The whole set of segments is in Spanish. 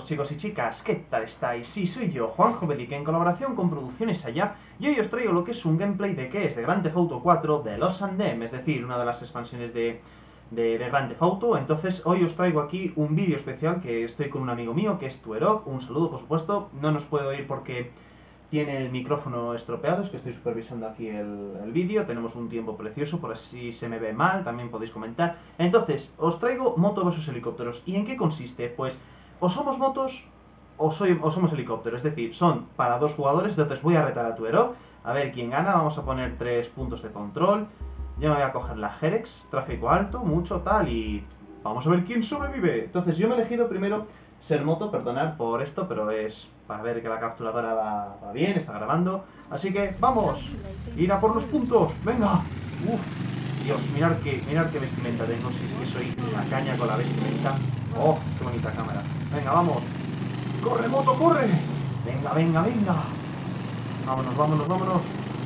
todos, chicos y chicas, ¿qué tal estáis? Sí, soy yo, Juanjo Belic, en colaboración con Producciones Allá, y hoy os traigo lo que es un gameplay de ¿qué es? De Grand Theft Auto 4, de Lost and Them, es decir, una de las expansiones de Grand Theft Auto. Entonces hoy os traigo aquí un vídeo especial que estoy con un amigo mío, que es Tuerok, un saludo por supuesto, no nos puede oír porque tiene el micrófono estropeado, es que estoy supervisando aquí el vídeo, tenemos un tiempo precioso, por si se me ve mal, también podéis comentar. Entonces, os traigo moto versus helicópteros. ¿Y en qué consiste? Pues, o somos motos o somos helicópteros, es decir, son para dos jugadores. Entonces voy a retar a Tuerok, a ver quién gana. Vamos a poner 3 puntos de control. Yo me voy a coger la Jerex, tráfico alto, mucho tal, y vamos a ver quién sobrevive. Entonces yo me he elegido primero ser moto, perdonad por esto, pero es para ver que la capturadora va bien, está grabando. Así que vamos, ir a por los puntos, venga. Dios, mirad qué vestimenta tengo, si es que soy una caña con la vestimenta. Oh, qué bonita cámara. Venga, vamos. ¡Corre, moto, corre! Venga, venga, venga. Vámonos, vámonos, vámonos.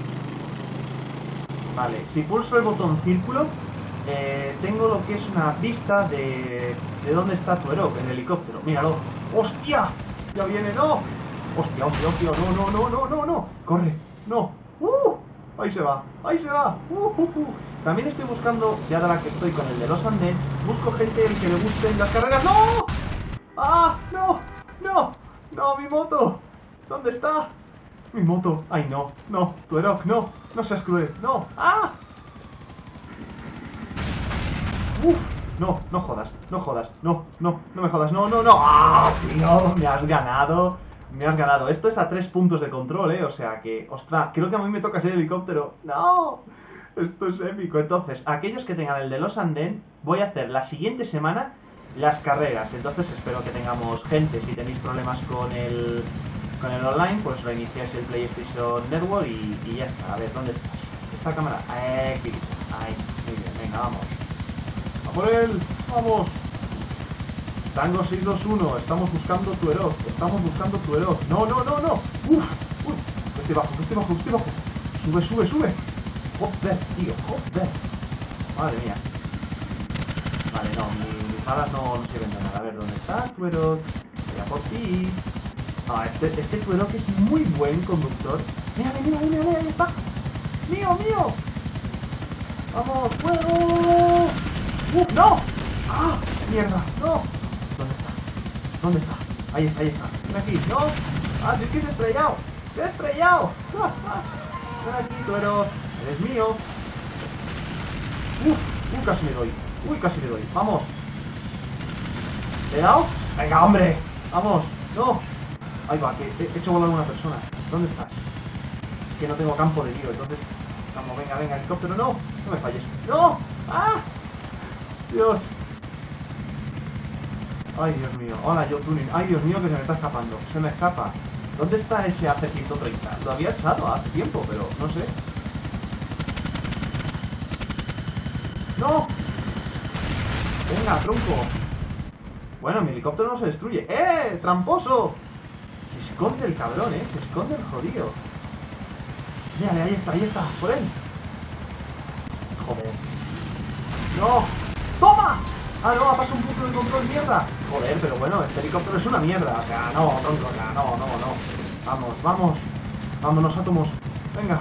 Vale, si pulso el botón círculo, tengo lo que es una pista de dónde está Tuerok, el helicóptero. Míralo. ¡Hostia! ¡Ya viene! ¡No! ¡Hostia, hostia, hostia! ¡No, no, no, no, no, no! ¡Corre! ¡No! ¡Ahí se va! ¡Ahí se va! También estoy buscando, ya de la que estoy con el de Lost and Them, busco gente que le gusten las carreras. ¡No! ¡Ah! ¡No! ¡No! ¡No, mi moto! ¿Dónde está? Mi moto. ¡Ay, no! ¡No! Tuerok, no. No seas cruel. ¡No! ¡Ah! No, no jodas. No jodas. No, no, no me jodas. No, no, no. ¡Ah, tío! Me has ganado. Me has ganado. Esto es a 3 puntos de control, O sea que, ostras, creo que a mí me toca ser helicóptero. ¡No! Esto es épico. Entonces, aquellos que tengan el de Lost and Them, voy a hacer la siguiente semana las carreras. Entonces espero que tengamos gente. Si tenéis problemas con el online, pues reiniciáis el PlayStation Network y ya está. A ver, ¿dónde está? ¿Esta cámara? Aquí. Ahí, muy bien, venga, vamos. ¡A por él! ¡Vamos! Tango 621, estamos buscando Tuerok. Estamos buscando Tuerok. ¡No, no, no, no! Estoy bajo, estoy bajo, estoy bajo. Sube, sube, sube. Joder, tío, joder. Madre mía. Vale, no, mis balas no sirven de nada. A ver, ¿dónde está Tuerok? Voy a por ti. Ah, este Tuerok es muy buen conductor. Mírale, mírale, mírale, ahí está. ¡Mío, mío! ¡Vamos, fuego! ¡No! ¡Ah! ¡Mierda! ¡No! ¿Dónde está? ¿Dónde está? Ahí está, ahí está. Ven aquí, ¿no? ¡Ah, es que te he estrellado! ¡Te he estrellado! Ven aquí, Tuerok. Eres mío. Casi me doy. Casi me doy. Vamos. ¿Le he dado? ¡Venga, hombre! ¡Vamos! ¡No! Ahí va, que he hecho volar a una persona. ¿Dónde estás? Es que no tengo campo de tiro, entonces... Vamos, venga, venga, helicóptero, no. No me falles. ¡No! ¡Ah! Dios. Ay, Dios mío. Hola, yo tuning. Ay, Dios mío, que se me está escapando. Se me escapa. ¿Dónde está ese AC-130? Lo había echado hace tiempo, pero no sé. ¡No! Venga, tronco. Bueno, mi helicóptero no se destruye. ¡Eh! ¡Tramposo! Se esconde el cabrón, Se esconde el jodido. Mírale, ahí está, por él. Joder. ¡No! ¡Toma! Ah, no, ha pasado un punto de control, mierda. Joder, pero bueno, este helicóptero es una mierda. O sea, no, tronco, no. Vamos, vamos. Vámonos, átomos. Venga.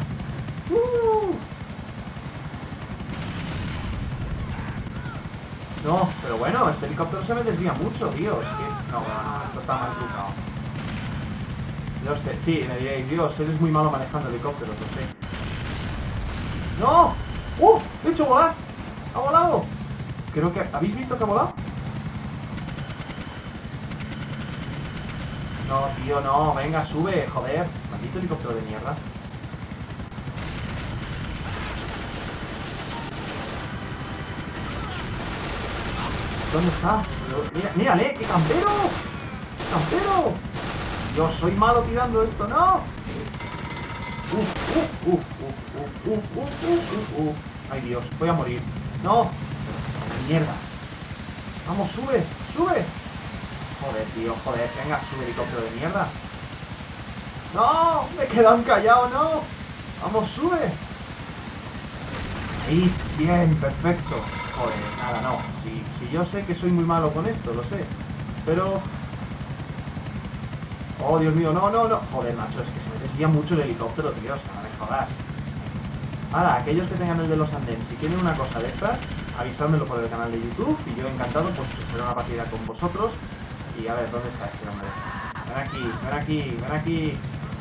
No, pero bueno, este helicóptero se me desvía mucho, tío. Es que... No, esto está mal trucado. Dios, sí, me diréis, Dios, eres muy malo manejando helicópteros, lo sé. ¡No! ¡He hecho volar! ¡Ha volado! Creo que... ¿Habéis visto que ha volado? No, tío, no. Venga, sube, joder. Maldito helicóptero de mierda. ¿Dónde está? Mírale, qué campero. ¡Campero! Yo soy malo tirando esto, ¿no? Ay, Dios, voy a morir. ¡No! ¡Mierda! ¡Vamos, sube! ¡Sube! Joder, tío, joder. Venga, sube, helicóptero de mierda. ¡No! Me he quedado encallado, ¿no? ¡Vamos, sube! Ahí, bien, perfecto. Joder, nada, no. Si yo sé que soy muy malo con esto, lo sé. Pero... Oh, Dios mío, no, no, no. Joder, macho, es que se me desvía mucho el helicóptero, tío. O sea, no me jodas. Ahora, aquellos que tengan el de los andenes, si quieren una cosa de estas, avisádmelo por el canal de YouTube y yo encantado, pues hacer una partida con vosotros. Y a ver, ¿dónde está este hombre? Ven aquí, ven aquí, ven aquí.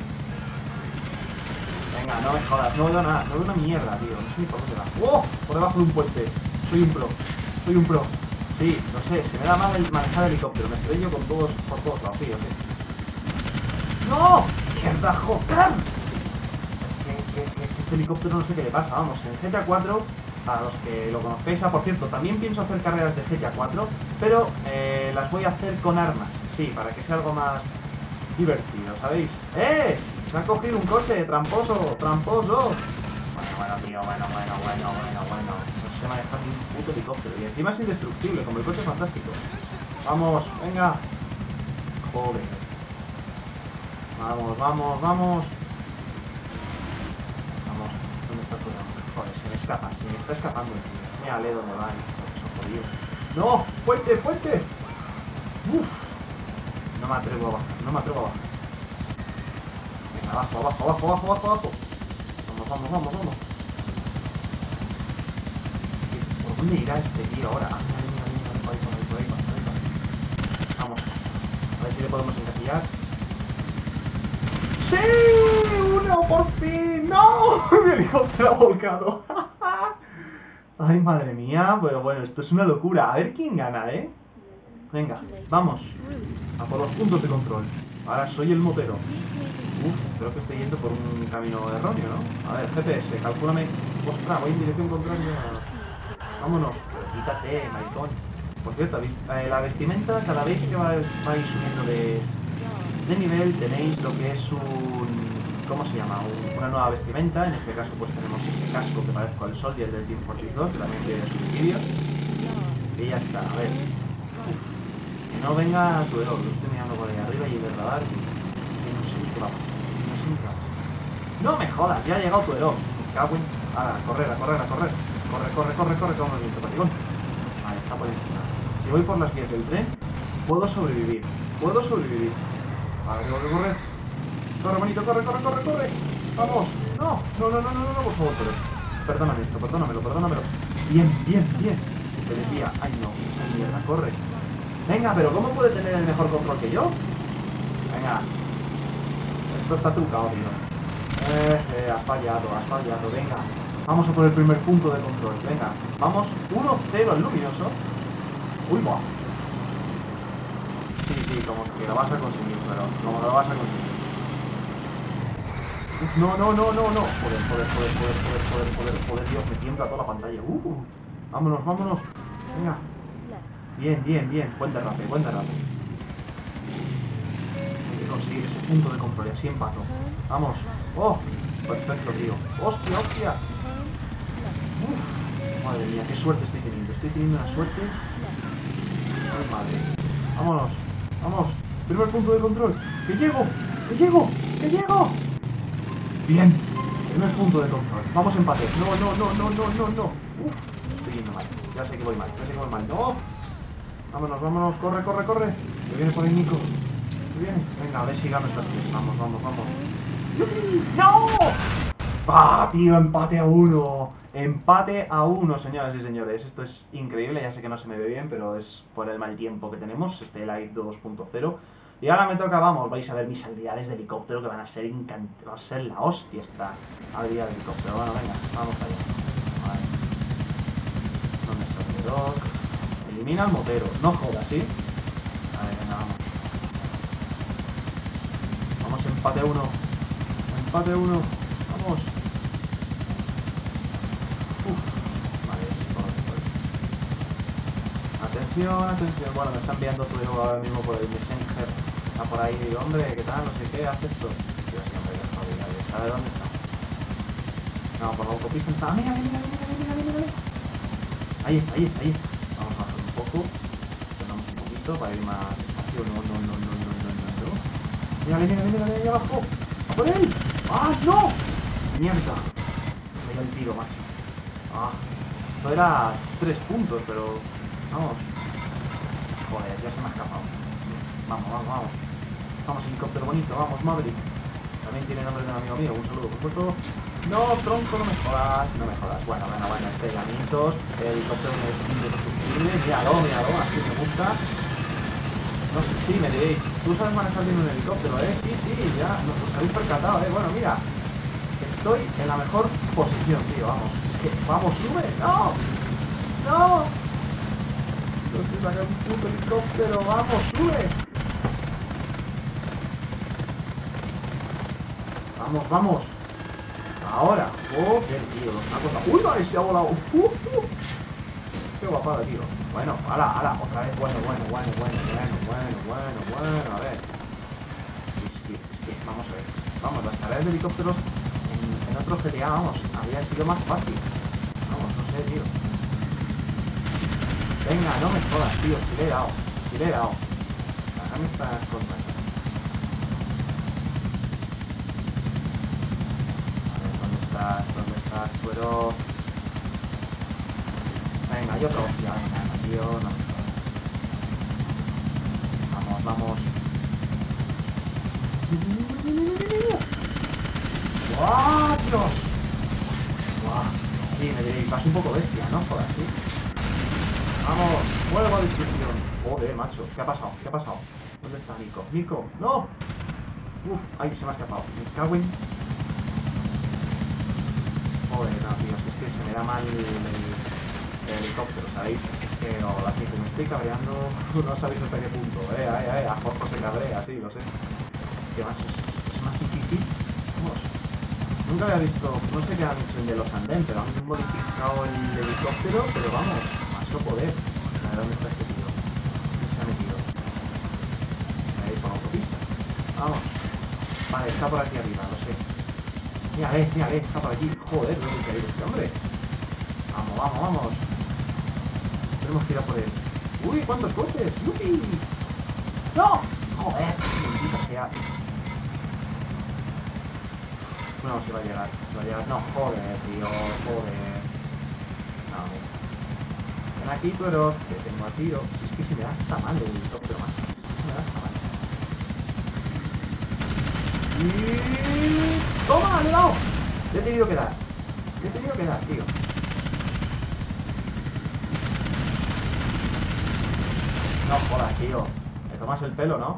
Venga, no me jodas, no veo nada, no veo una mierda, tío. No sé ni por dónde va. ¡Oh! Por debajo de un puente. Soy un pro, soy un pro. Sí, no sé, se me da mal el manejar el helicóptero. Me estrello con todos, por todos lados, tío, sí. ¡No! ¡Mierda, joder! Este helicóptero no sé qué le pasa, vamos, en GTA 4, para los que lo conozcáis, por cierto, también pienso hacer carreras de GTA 4, pero las voy a hacer con armas, sí, para que sea algo más divertido, ¿sabéis? ¡Eh! Se ha cogido un coche, tramposo, tramposo. Bueno, tío, bueno. No sé manejar ni un puto helicóptero, y encima es indestructible, como el coche fantástico. Vamos, venga. Joder. Vamos. Vamos, ¿dónde está todo? Joder, se me está escapando el tío. Mírale dónde va, eso jodido. ¡No! ¡Fuerte, fuerte! ¡Uf! No me atrevo a bajar, no me atrevo a bajar. Venga, abajo. Vamos. ¿Por dónde irá este tío ahora? Mira, por ahí va. Vamos. A ver si le podemos encasillar. ¡Sí! ¡Uno, por fin! ¡No! Mi helicóptero ha volcado. Ay, madre mía. Pero bueno, esto es una locura. A ver quién gana, ¿eh? Venga, vamos. A por los puntos de control. Ahora soy el motero. Uf, creo que estoy yendo por un camino erróneo, ¿no? A ver, GPS, calcúlame. Ostras, voy en dirección contraria. Vámonos. Pero quítate, maricón. Por cierto, la vestimenta, cada vez que vais subiendo de nivel, tenéis lo que es ¿cómo se llama? Una nueva vestimenta. En este caso pues tenemos este casco que parezco al Soldier del Team Fortress 2, que también tiene sus vídeos. Y ya está, a ver. Que no venga tu error, lo estoy mirando por ahí arriba y el radar. Y no sé ni qué va. No me jodas, ya ha llegado tu error. Me cago en... Ahora, a correr. Corre, como el viento, patigón. Vale, está por encima. Si voy por las vías del tren, puedo sobrevivir. Vale, tengo que correr. Corre, manito, corre. Vamos. No, por favor, perdónamelo. Bien. Se desvía. Ay, no. Ay, mierda, corre. Venga, pero ¿cómo puede tener el mejor control que yo? Venga. Esto está trucado, tío. Has fallado, venga. Vamos a por el primer punto de control, venga. Vamos, 1-0 al luminoso. Uy, va. Sí, como que lo vas a conseguir, pero como que lo vas a conseguir. No. Joder, Dios, me tiembla toda la pantalla. Vámonos. Venga. Bien. Buen derrape. Hay que conseguir ese punto de control y así empato. Vamos. Oh, perfecto, tío. Hostia. Madre mía, qué suerte estoy teniendo. Estoy teniendo una suerte. Ay, madre. Vamos. Primer punto de control. ¡Que llego! Bien. Primer punto de control. Vamos a empate. No. Estoy yendo mal. Ya sé que voy mal. No. Vámonos. Corre. Que viene por ahí Nico. Que viene. Venga, a ver si gano estas tres. Vamos. ¡No! ¡Ah, tío! Empate a uno, señoras y señores. Esto es increíble. Ya sé que no se me ve bien, pero es por el mal tiempo que tenemos. Este Live 2.0. Y ahora me toca, vais a ver mis habilidades de helicóptero que van a ser va a ser la hostia esta habilidad de helicóptero. Bueno, venga, vamos allá. Vale. ¿Dónde está el Doc? Elimina al motero. No jodas, ¿sí? Vale, venga, vamos. Vamos, empate a uno. Vamos. Vale, atención. Bueno, me está enviando tu hijo ahora mismo por el Messenger. Está por ahí, digo, hombre, ¿qué tal? No sé qué, haz esto. Tío, siempre que joder, ¿sabe dónde está? No, por la autopista está. Mira. Ahí está. Vamos a bajar un poco. Frenamos un poquito para ir más despacio. No. Mira, ahí abajo. ¡A por él! ¡Ah, no! Mierda. Me dio el tiro, macho. Esto era 3 puntos, pero... Vamos. Joder, ya se me ha escapado. Vamos. Vamos, helicóptero bonito, vamos, Maverick. También tiene nombre de un amigo mío, un saludo, por supuesto. No, tronco, no me jodas, no me jodas. Bueno, estrellamientos, el helicóptero indestructible, míralo, así me gusta. No sé, sí, me diréis, tú sabes manejar bien un helicóptero, sí, ya, nos habéis percatado, bueno, mira. Estoy en la mejor posición, tío, vamos. Vamos, sube, no. No se saca un puto helicóptero, vamos, sube. Vamos. Ahora. Oh, qué tío. Una cosa. ¡Uy, no! Se ha volado. Qué guapada, tío. Bueno, ala. Otra vez. Bueno. A ver. Sí. Vamos a ver. Vamos, las tareas de helicópteros en otro GTA, vamos, había sido más fácil. Vamos, no sé, tío. Venga, no me jodas, tío. Si le he dado. Acá me estás contando. ¿Dónde estás, suero? Venga, yo otro hostia, venga, tío, no. Vamos. ¡Guau, Dios! ¡Guau! Sí, me diréis, vas un poco bestia, ¿no? Joder, sí. Vamos, fuego a destrucción. Joder, macho, ¿qué ha pasado? ¿Dónde está Nico? ¡Nico! ¡No! Ay, se me ha escapado. Me cago en... Joder, no, tío, es que se me da mal el helicóptero, ¿sabéis? Que la gente me estoy cabreando, no sabéis hasta qué punto, a Jorge se cabrea, sí, lo sé. ¿Qué más? Es más difícil. Vamos. Nunca había visto, no sé qué han hecho en de los andén, pero han modificado el helicóptero, pero vamos, más no poder. A ver, ¿dónde está este tío? ¿Dónde se ha metido? Ahí, por la autopista. Vamos. Vale, está por aquí arriba, lo sé. Mírale, está por aquí. Joder, ¿dónde se ha ido este hombre? Vamos. Tenemos que ir a por él. ¡Uy, cuántos coches! ¡Yupi! ¡No! Joder, maldita sea. No, se va a llegar. No, joder, tío, joder. No, ven aquí, pero te tengo a tiro. Si es que se me da hasta mal el helicóptero más. Se me da hasta mal. Y... ¡toma, le he dado! Le he tenido que dar, tío. No jodas, tío. Me tomas el pelo, ¿no?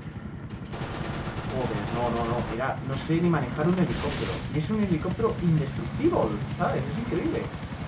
Joder, no. Mira, no sé ni manejar un helicóptero. Y es un helicóptero indestructible, ¿sabes? Es increíble.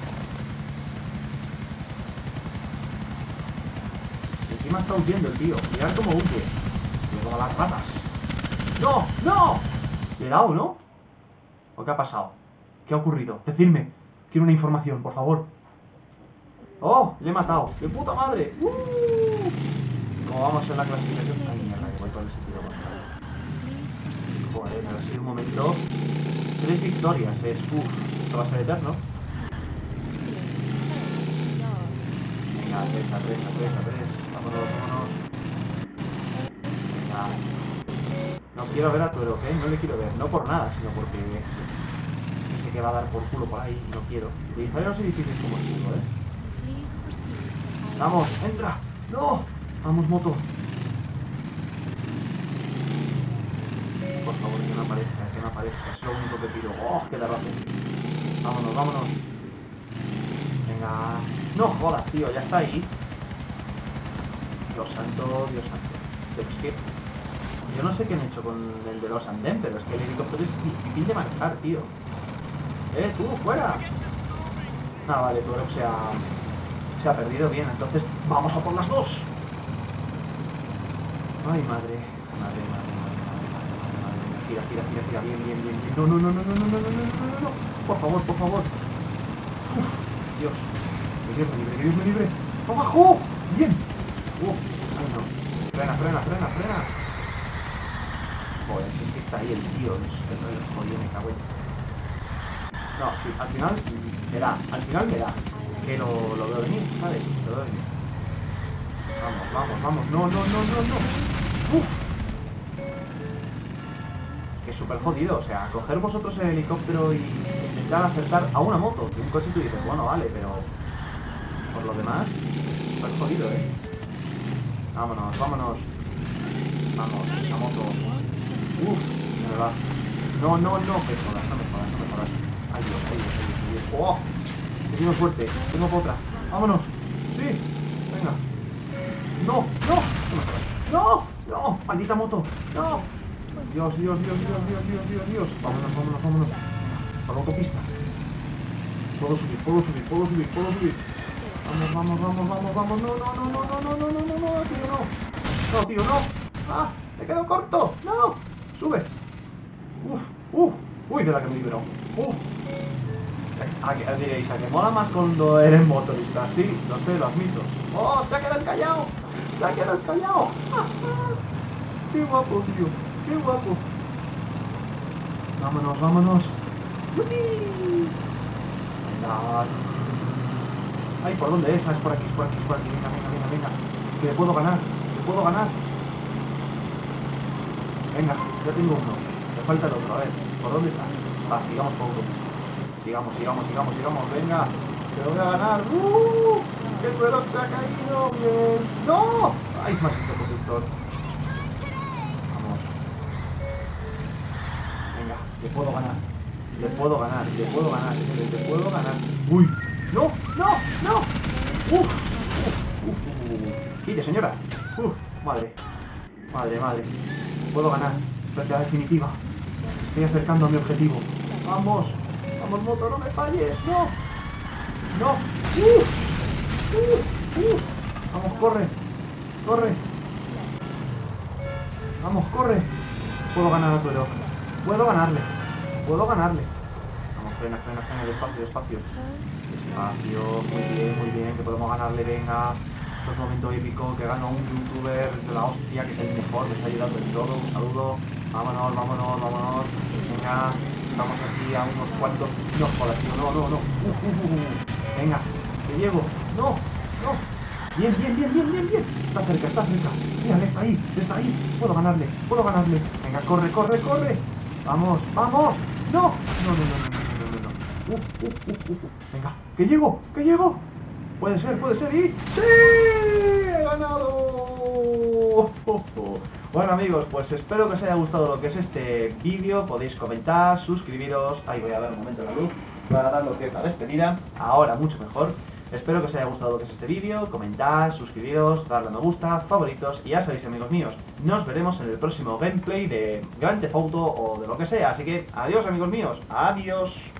Encima está huyendo el tío. Mirad cómo huye. Le toma las patas. ¡No! Le he dado, ¿no? ¿O qué ha pasado? ¿Qué ha ocurrido? Decidme. Quiero una información, por favor. ¡Oh! Le he matado. ¡De puta madre! ¿Cómo vamos en la clasificación? Ay, mierda, que voy por el sentido contrario. Joder, me ha sido un momento. 3 victorias, esto va a ser eterno. Venga, 3. Vámonos. Venga. No quiero ver a Tuero, ¿ok? No le quiero ver. No por nada, sino porque sé que va a dar por culo por ahí y no quiero. Utilizaré los edificios como escudo, ¿eh? ¡Vamos! ¡Entra! ¡No! ¡Vamos, moto! Por favor, que no aparezca. Es lo único que pido. ¡Oh, qué derrote! Vámonos. Venga. ¡No jodas, tío! Ya está ahí. Dios santo. Pero es que... yo no sé qué han hecho con el de los andén, pero es que el helicóptero es difícil de manejar, tío. ¡Tú, fuera! Ah, vale, tu se ha perdido bien, entonces vamos a por las dos. Ay, madre. Tira, bien. No. Por favor. Uf, Dios. Que Dios me libre. ¡Abajo! Bien. Ay, no. Frena. Joder, es que está ahí el tío. El jodido, me cago en... No, sí, al final me da. Que lo veo venir, ¿sabes? Lo veo venir. Vamos. No. Que es súper jodido, o sea, coger vosotros el helicóptero y intentar acertar a una moto. Que un coche tú dices, bueno, vale, pero... por lo demás, súper jodido, ¿eh? Vámonos. Vamos, esa moto. Uf, me va. No, no, no me jodas, no me jodas, no me jodas. Ay, Dios, ay, Dios, ay, Dios, ay, Dios. ¡Oh! Tengo suerte, tengo para otra. ¡Vámonos! ¡Sí! Venga. ¡No! ¡No! ¡No me jodas! ¡No! ¡No! ¡Maldita moto! ¡No! Dios, Dios, Dios, Dios, Dios, Dios, Dios, Dios. Vámonos, vámonos, vámonos. Por la autopista. Puedo subir, puedo subir, puedo subir, puedo subir. Vamos, vamos, vamos, vamos, vamos. No, no, no, no, no, no, no, no, no, no, tío, no. No, tío, no. ¡Ah! ¡Me quedo corto! ¡No! ¡Sube! ¡Uy! ¡De la que me libero! ¡Uf! Diréis, ¿a que mola más cuando eres motorista? Sí, lo sé, lo admito. ¡Oh! ¡Se ha quedado callado! ¡Se ha quedado callado! ¡Qué guapo, tío! ¡Qué guapo! ¡Vámonos, vámonos! ¡Yupi! Venga. Ay, ¿por dónde es? Ah, es por aquí, es por aquí, es por aquí. Venga, venga, venga, venga. Que le puedo ganar, le puedo ganar. Venga, ya tengo uno. Me falta el otro, a ver. ¿Por dónde está? Va, sigamos poco. Sigamos, sigamos, sigamos, sigamos. Venga, te lo voy a ganar. ¡Que el reloj se ha caído! ¡Bien! ¡No! ¡Ay, maldito conductor! Vamos. Venga, le puedo ganar. Le puedo ganar, le puedo ganar, le puedo ganar. ¡Uy! ¡No! ¡No! ¡No! ¡Quite, señora! Madre. Madre, madre. Puedo ganar. Esta es la definitiva. Estoy acercando a mi objetivo. ¡Vamos! ¡Vamos, moto! ¡No me falles! ¡No! ¡No! ¡Vamos, corre! ¡Corre! ¡Vamos, corre! Puedo ganar a Tuero. Puedo ganarle. Puedo ganarle. Vamos, frena, frena, frena. Despacio, despacio. Despacio. Muy bien. Que podemos ganarle. Venga. Esto es un momento épico. Que gana un youtuber de la hostia. Que es el mejor. Me está ayudando en todo. Un saludo. Vámonos, vámonos, vámonos. Venga. Estamos aquí a unos cuantos. No, joder, tío. No, no, no. Venga. Que llego. No, no. Bien, bien, bien, bien, bien, bien. Está cerca, está cerca. Mira, está ahí, está ahí. Puedo ganarle, puedo ganarle. Venga, corre, corre, corre. Vamos, vamos. No, no, no, no, no, no, no, no. Venga, que llego, que llego. Puede ser, y... ¡sí! ¡He ganado! Bueno, amigos, pues espero que os haya gustado lo que es este vídeo. Podéis comentar, suscribiros. Ahí voy a ver un momento la luz para dar lo que es la despedida. Ahora mucho mejor. Espero que os haya gustado lo que es este vídeo. Comentad, suscribiros, darle a me gusta, favoritos. Y ya sabéis, amigos míos, nos veremos en el próximo gameplay de Grand Theft Auto o de lo que sea. Así que adiós, amigos míos. Adiós.